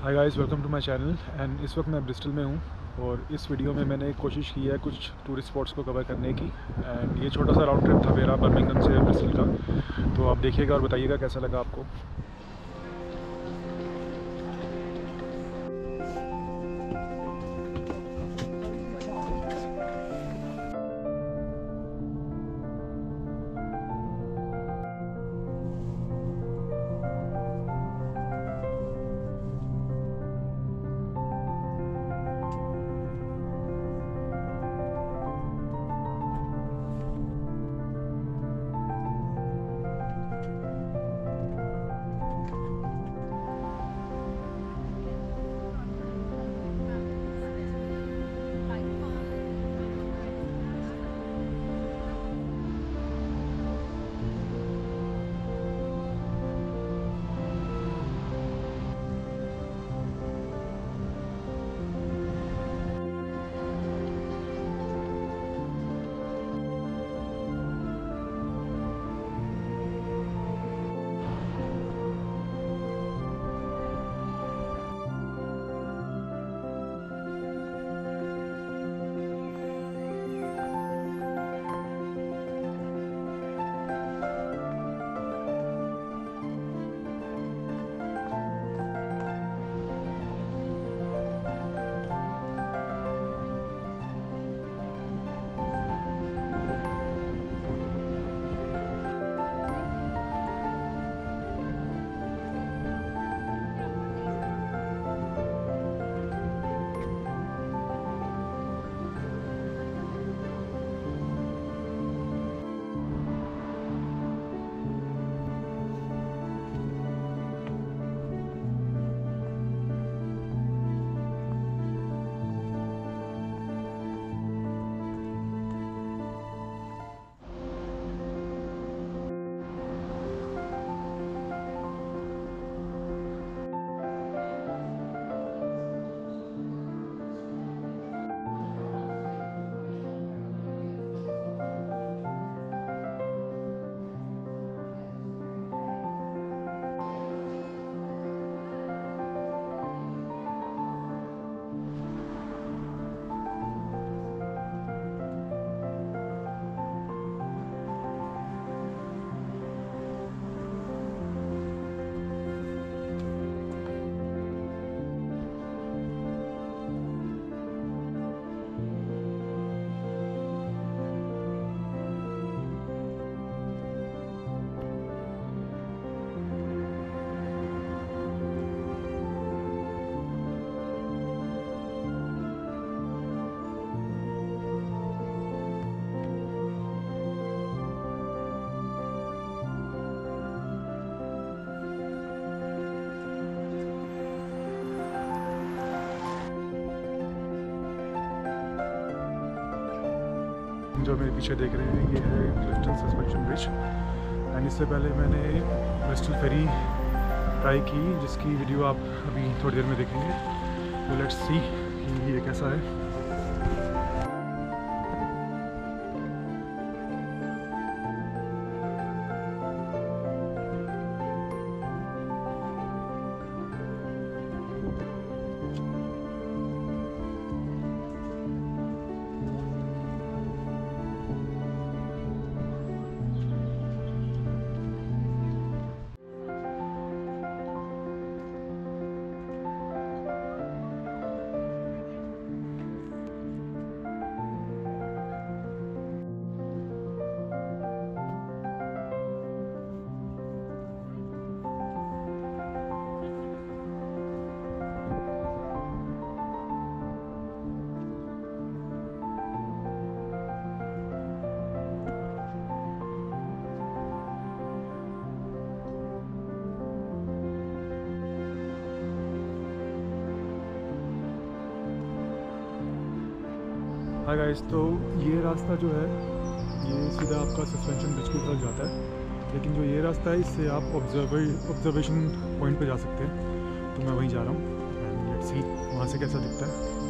Hi guys, welcome to my channel. And इस वक्त मैं ब्रिस्टल में हूँ और इस वीडियो में मैंने कोशिश की है कुछ टूरिस्ट स्पॉट्स को कवर करने की। एंड ये छोटा सा राउंड ट्रिप था मेरा बर्मिंघम से ब्रिस्टल का, तो आप देखिएगा और बताइएगा कैसा लगा आपको। जो मेरे पीछे देख रहे हैं ये है क्लिफ्टन सस्पेंशन ब्रिज। एंड इससे पहले मैंने ब्रिस्टल फेरी ट्राई की जिसकी वीडियो आप अभी थोड़ी देर में देखेंगे। तो लेट्स सी कि ये कैसा है। हाय गाइस, तो ये रास्ता जो है ये सीधा आपका सस्पेंशन ब्रिज की तरफ जाता है, लेकिन जो ये रास्ता है इससे आप ऑब्जर्वेशन पॉइंट पे जा सकते हैं। तो मैं वहीं जा रहा हूँ। लेट्स सी वहाँ से कैसा दिखता है।